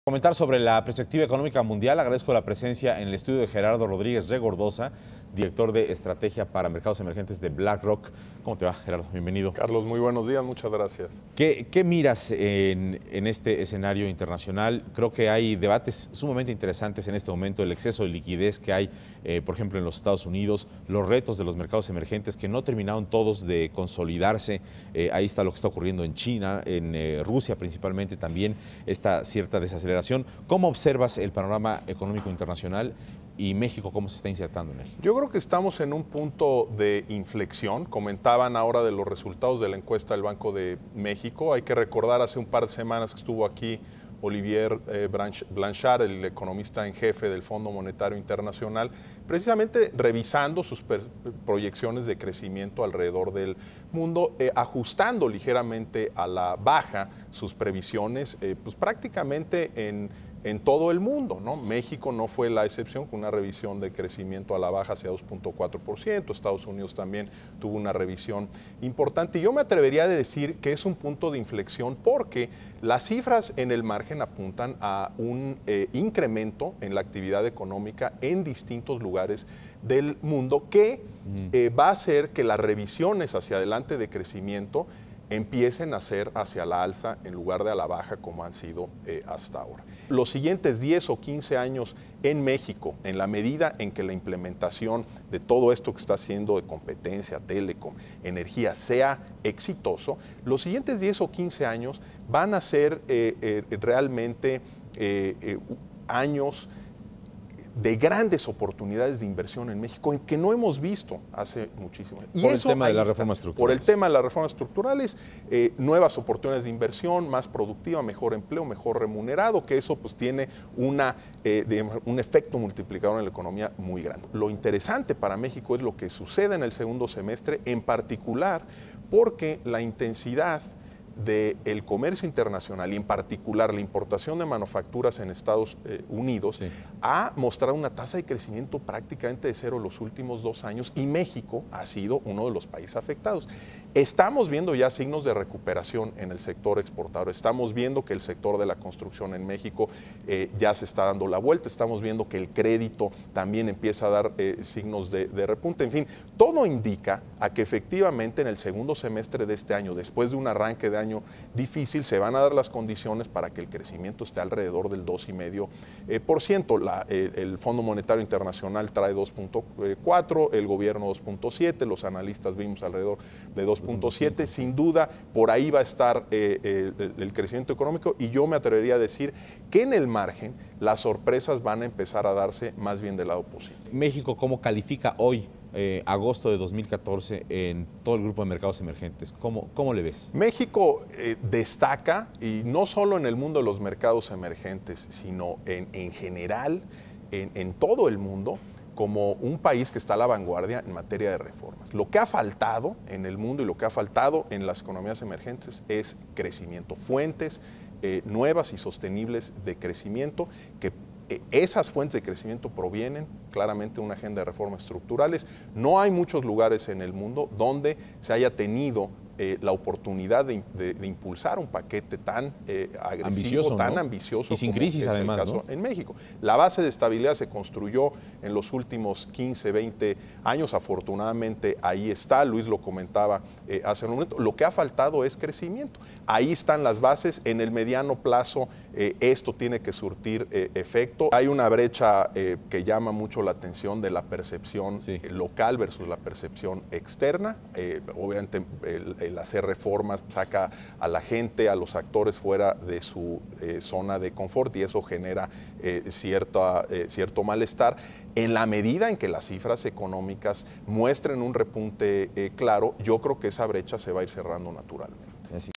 Comentar sobre la perspectiva económica mundial. Agradezco la presencia en el estudio de Gerardo Rodríguez Regordosa, director de estrategia para mercados emergentes de BlackRock. ¿Cómo te va, Gerardo? Bienvenido. Carlos, muy buenos días, muchas gracias. ¿Qué miras en este escenario internacional? Creo que hay debates sumamente interesantes en este momento, el exceso de liquidez que hay, por ejemplo, en los Estados Unidos, los retos de los mercados emergentes que no terminaron todos de consolidarse. Ahí está lo que está ocurriendo en China, en Rusia principalmente también, esta cierta desaceleración. ¿Cómo observas el panorama económico internacional y México cómo se está insertando en él? Yo creo que estamos en un punto de inflexión. Comentaban ahora de los resultados de la encuesta del Banco de México. Hay que recordar, hace un par de semanas que estuvo aquí Olivier Blanchard, el economista en jefe del Fondo Monetario Internacional, precisamente revisando sus proyecciones de crecimiento alrededor del mundo, ajustando ligeramente a la baja sus previsiones, pues prácticamente en todo el mundo, ¿no? México no fue la excepción, con una revisión de crecimiento a la baja hacia 2.4%. Estados Unidos también tuvo una revisión importante. Y yo me atrevería a decir que es un punto de inflexión porque las cifras en el margen apuntan a un incremento en la actividad económica en distintos lugares del mundo que va a hacer que las revisiones hacia adelante de crecimiento empiecen a ser hacia la alza en lugar de a la baja como han sido hasta ahora. Los siguientes 10 o 15 años en México, en la medida en que la implementación de todo esto que está haciendo de competencia, telecom, energía, sea exitoso, los siguientes 10 o 15 años van a ser realmente años de grandes oportunidades de inversión en México que no hemos visto hace muchísimo. Y por el tema de las reformas estructurales. Por el tema de las reformas estructurales, nuevas oportunidades de inversión, más productiva, mejor empleo, mejor remunerado, que eso pues tiene un efecto multiplicador en la economía muy grande. Lo interesante para México es lo que sucede en el segundo semestre, en particular porque la intensidad del comercio internacional y en particular la importación de manufacturas en Estados Unidos ha mostrado una tasa de crecimiento prácticamente de cero los últimos 2 años y México ha sido uno de los países afectados. Estamos viendo ya signos de recuperación en el sector exportador, estamos viendo que el sector de la construcción en México ya se está dando la vuelta, estamos viendo que el crédito también empieza a dar signos de repunte, en fin, todo indica a que efectivamente en el segundo semestre de este año, después de un arranque de año difícil, se van a dar las condiciones para que el crecimiento esté alrededor del 2,5%. El Fondo Monetario Internacional trae 2.4%, el gobierno 2.7%, los analistas vimos alrededor de 2.7%. Sin duda, por ahí va a estar el crecimiento económico y yo me atrevería a decir que en el margen las sorpresas van a empezar a darse más bien del lado positivo. México, ¿cómo califica hoy? Agosto de 2014 en todo el grupo de mercados emergentes. ¿Cómo le ves? México destaca, y no solo en el mundo de los mercados emergentes, sino en general, en todo el mundo, como un país que está a la vanguardia en materia de reformas. Lo que ha faltado en el mundo y lo que ha faltado en las economías emergentes es crecimiento, fuentes nuevas y sostenibles de crecimiento que esas fuentes de crecimiento provienen claramente de una agenda de reformas estructurales. No hay muchos lugares en el mundo donde se haya tenido la oportunidad de impulsar un paquete tan agresivo, ambicioso, tan ¿no? ambicioso y sin crisis, como es además, el caso ¿no? en México. La base de estabilidad se construyó en los últimos 15, 20 años. Afortunadamente ahí está, Luis lo comentaba hace un momento. Lo que ha faltado es crecimiento. Ahí están las bases. En el mediano plazo esto tiene que surtir efecto. Hay una brecha que llama mucho la atención de la percepción local versus la percepción externa. Obviamente el hacer reformas saca a la gente, a los actores fuera de su zona de confort y eso genera cierto malestar. En la medida en que las cifras económicas muestren un repunte claro, yo creo que esa brecha se va a ir cerrando naturalmente.